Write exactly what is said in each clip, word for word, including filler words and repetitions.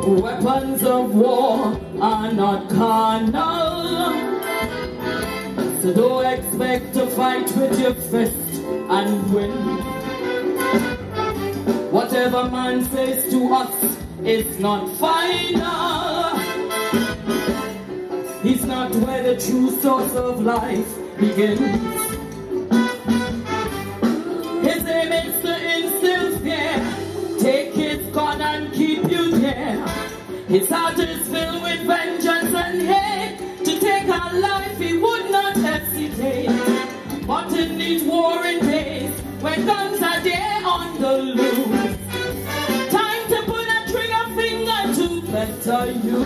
Weapons of war are not carnal, so don't expect to fight with your fist and win. Whatever man says to us is not final. He's not where the true source of life begins. His aim is to instill fear, take his gun and keep you there. His heart is filled with vengeance and hate. To take our life he would not hesitate. But in these warring days, when guns are there on the loose, time to pull a trigger finger to better you.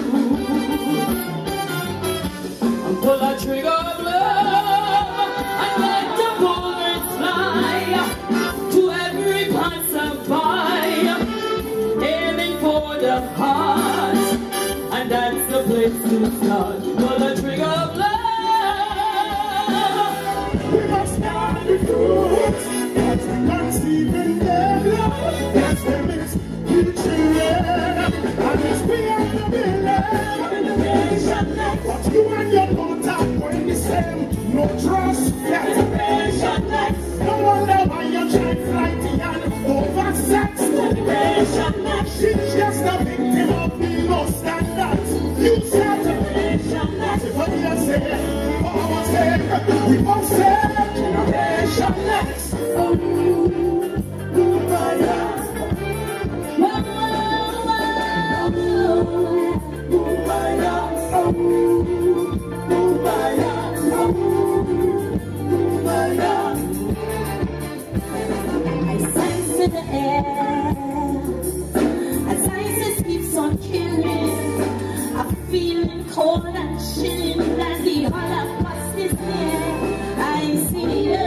And pull a trigger of love and let the bullets fly to every passerby, aiming for the heart, and that's the place to start. Pull a trigger of love. We must start the fruit, that's not even their love. That's the misreaching, and it's beyond the village. But you and your daughter going the same, no trust, that's a nation. No wonder why you're trying flighty and over sex. She's just a victim of the most standards. You said the nation, that's what you said. For our sake, we must say generation next. Oh, Kumbaya. Kumbaya. I sense in the air, as ISIS keeps on killing. I'm feeling cold and chilling, and the Holocaust is near. I see the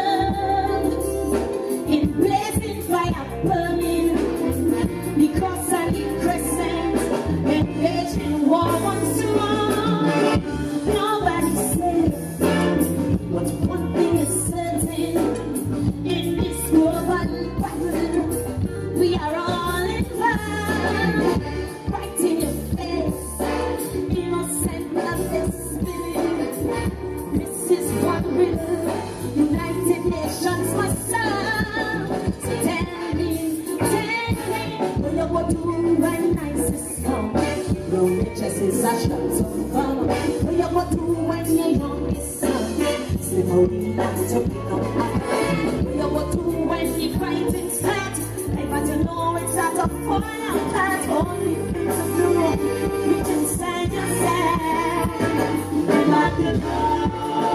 earth in blazing fire burning, because I need crescent engaging war once more. Nobody says, but one thing is certain: in this global battle, we are all involved. Right in your face, innocent blood is spilling. This is one river, United Nations must serve. So tell me, tell me, what you go do when ISIS come? Your riches is a shot so far. What you go do when your youngest son slip out in that to pick up? What you go do when the fighting starts? But you know it's not a fun apart. Only things of the road reach inside yourself. Remember the love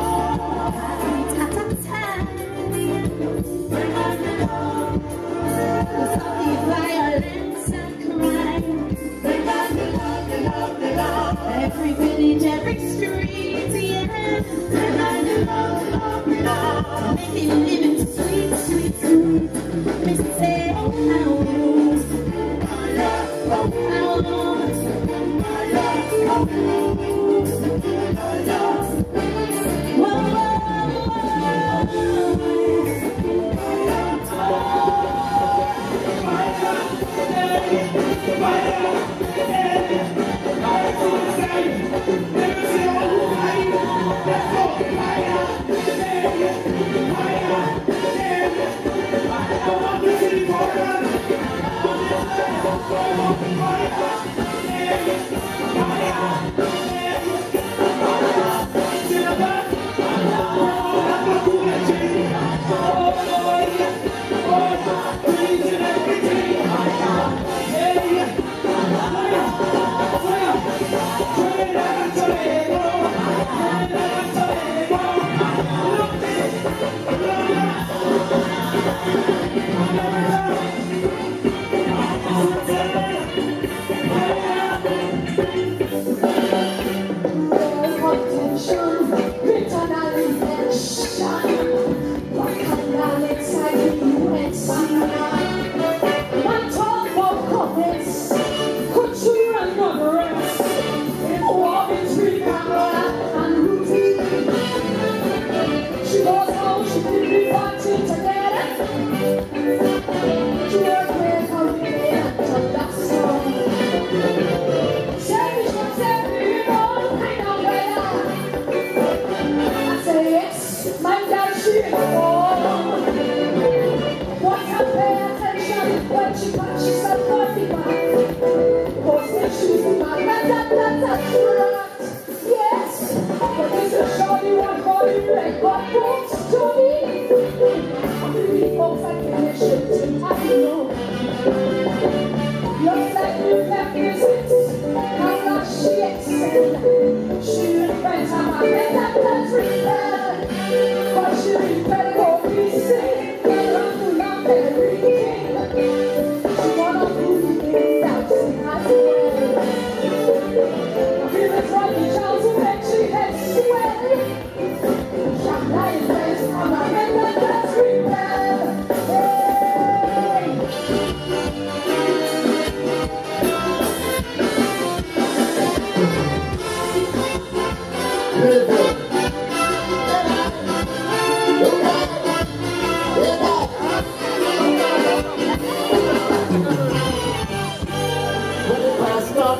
at a time. Remember the love of the violence and crime. Remember the love, the love, the love. Every village, every street, yeah. Remember the love, the love, the love. Making living sweet, sweet, sweet. Say Yeah.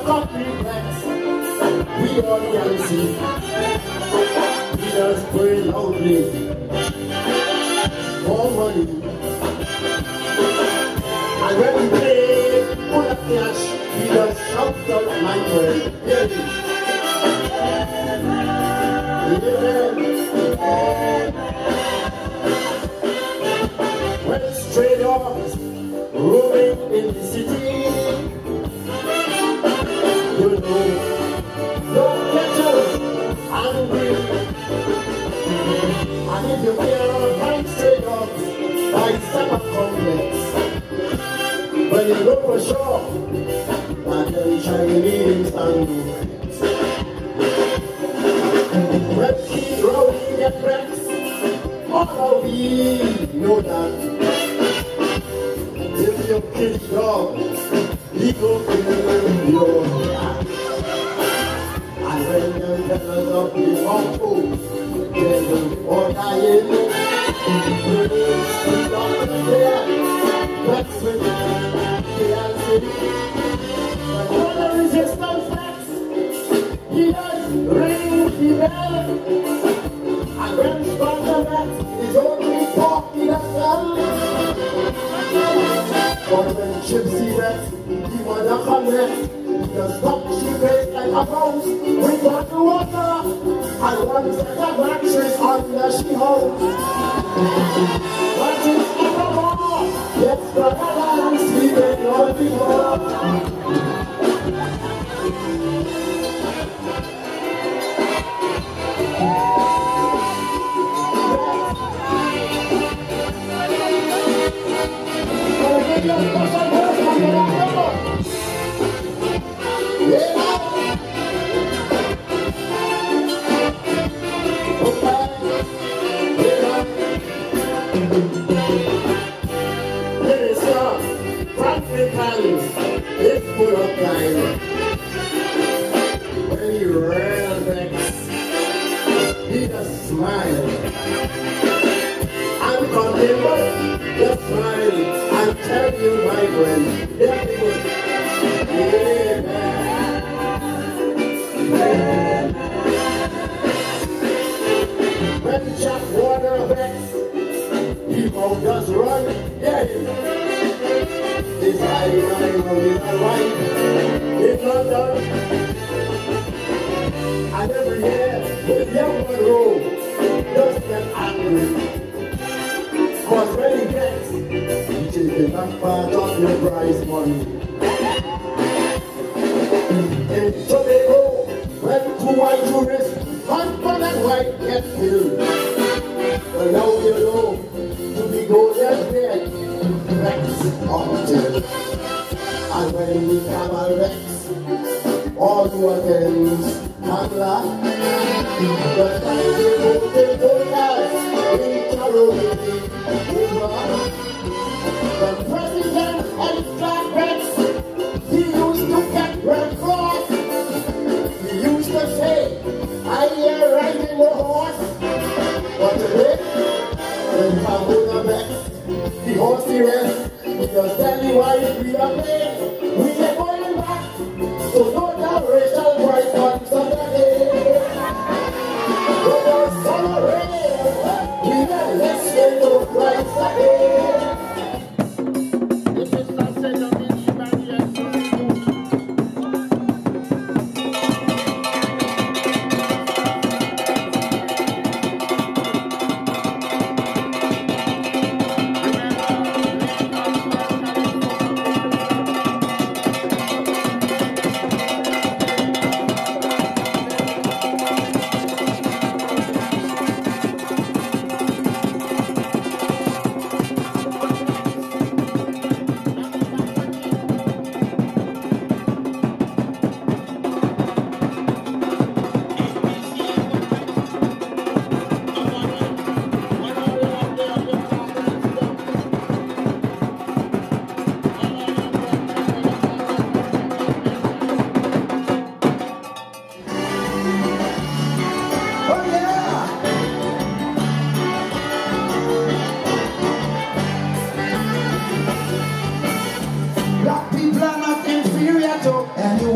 concrete flex. We all can see. We just pray loudly for money. And when we play full of cash, we just shout out my word. Yeah. When stray dogs roaming in the city, you know, don't catch us angry. And if you hear find stray dogs by summer complex, when you look for sure, and then Chinese and when she's rolling at wrecks, all of we know that if you kill dog, he go kill your cat. And when them fellas up the mountain, they will all die in it. You need to stop there, wrecks with the answer. But all the resistance facts, he does ring the bell. And when Sparta Rat is only talking at them, but when Gypsy Rat, he wanna connect, he just stop she face like a mouse. We got the water, and one set of matches under she holds. But it's never more, let's go around, sleeping all before. It's full of time. When he ran back, he just smiled. I'm coming back, just smile and tell you, my friend, yeah, yeah. When Jack Water backs, he won't just run, yeah. This I know is a right, it's not done. And every year, with young Monroe, just get angry. Cause when he gets, he takes that part of your prize money. In Tobago, when two white tourists, husband and wife, get killed. But now you know, to be golden dead. Rex until, and when we come a Rex, all who attends can laugh. The time they go to go guys, interrogating over. The president of Black Rex, he used to get Red Cross. He used to say, I hear riding the horse. But today, when we come with the Rex, the horse he rest, we just tell you why we are playing. We are going back, so no doubt racial right on Saturday. But the summer rain, we are less than no Christ again. If it's not said of anybody else,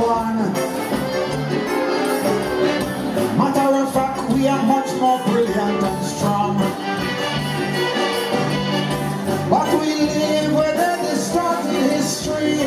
one. Matter of fact, we are much more brilliant and strong. But we live within the distorted history.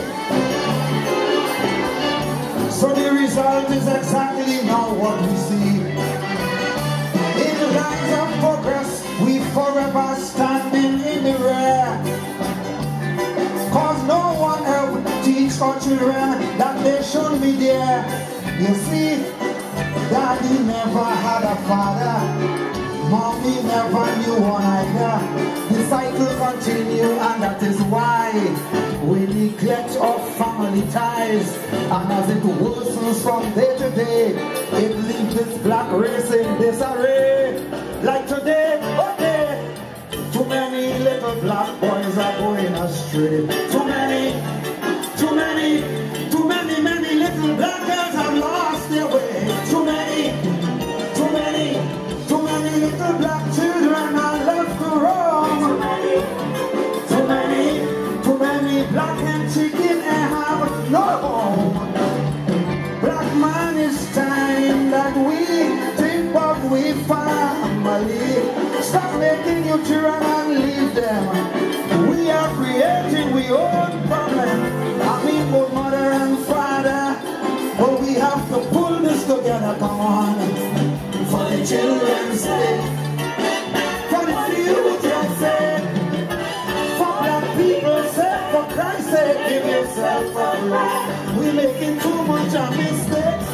So the result is exactly not what we see. In the lines of progress, we forever standing in the rear. Cause no one ever teach our children that they should be there. You see, Daddy never had a father, Mommy never knew one either. The cycle continues, and that is why we neglect our family ties. And as it worsens from day to day, it leaves this black race in disarray. Like today, okay, too many little black boys are going astray. Too many, too many, too many, many little black girls have lost their way. Too many, too many, too many little black children are left to roam. Too many, too many, too many black and chicken and have no home. Black man, it's time that we think of we family. Stop making your children and leave them. We are creating we own problem. I mean both mother and father. But we have to pull this together, come on. For the children's sake, for the future's sake, for black people's sake, for Christ's sake, give yourself a break. We're making too much of mistakes.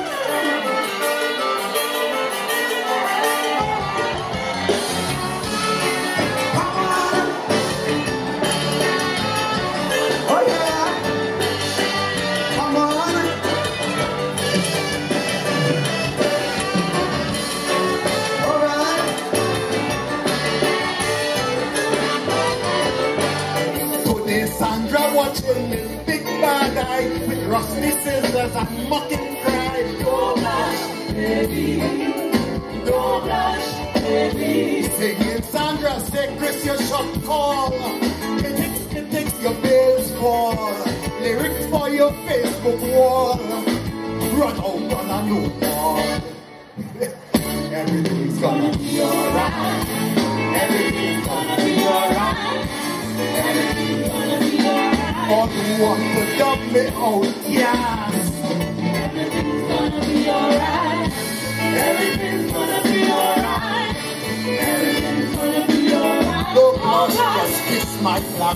Watching this big bad eye with rusty scissors and mocking cry. Don't blush, baby. Don't blush, baby. Singing Sandra, say Chris, your shot call. It takes, it takes your bills fall. Lyrics for your Facebook wall. Run out on a new wall. Everything's gonna be alright. Everything's gonna be alright. Everything's gonna be alright. All you want to dub me out, yes. Everything's gonna be alright. Everything's gonna be alright. Everything's gonna be alright. Don't blush, just kiss my black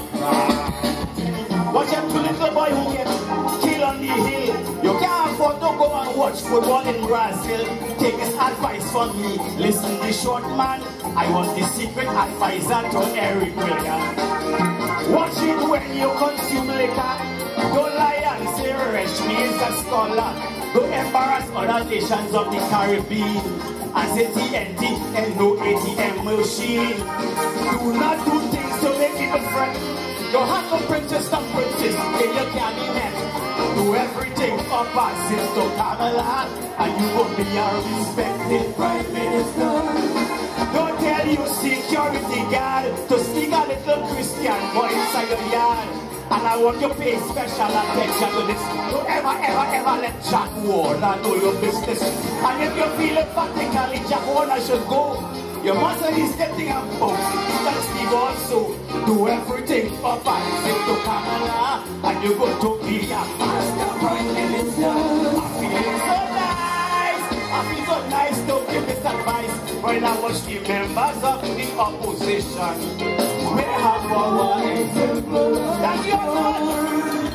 card. Watch out to little boy who gets killed on the hill. You can't afford to go and watch football in Brazil. Take this advice from me. Listen, the short man. I want the secret advisor to Eric Williams. Watch it when you consume liquor. Don't lie and say Reshmi is a scholar. Don't embarrass other nations of the Caribbean as a T N T and no A T M machine. Do not do things to make people fret. Don't have no princess and princess in your cabinet. Do everything opposite to Kamala, and you will be a respected prime minister. Don't tell you security guard to sneak a little Christian boy inside your yard. And I want you to pay special attention to this. Don't ever, ever, ever let Jack Warner know your business. And if you're feeling practically Jack Warner should go, you must at least get the post. But Steve also do everything opposite to Kamala, and you're going to be a master prime minister. I'm feeling so nice. I feel so nice to give this advice when I watch the members of the opposition. We have our example. That's your son.